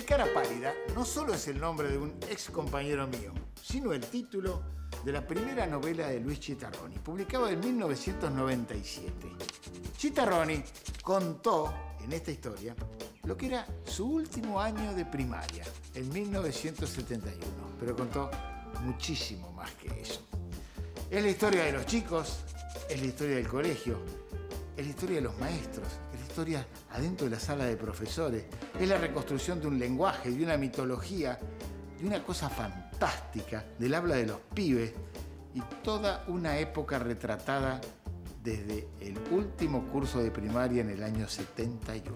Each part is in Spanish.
Cara Pálida no solo es el nombre de un ex compañero mío, sino el título de la primera novela de Luis Chitarroni, publicada en 1997. Chitarroni contó en esta historia lo que era su último año de primaria, en 1971, pero contó muchísimo más que eso. Es la historia de los chicos, es la historia del colegio, es la historia de los maestros, es la historia adentro de la sala de profesores, es la reconstrucción de un lenguaje, de una mitología, de una cosa fantástica, del habla de los pibes y toda una época retratada desde el último curso de primaria en el año 71.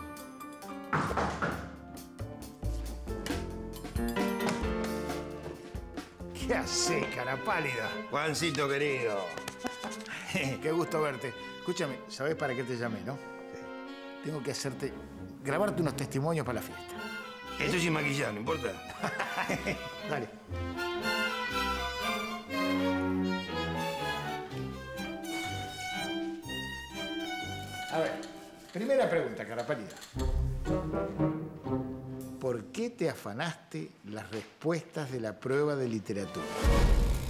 ¿Qué haces, cara pálida? Juancito querido. Qué gusto verte. Escúchame, ¿sabés para qué te llamé, no? Tengo que grabarte unos testimonios para la fiesta. Estoy sin maquillar, ¿no importa? Dale. A ver, primera pregunta, cara pálida. ¿Por qué te afanaste las respuestas de la prueba de literatura?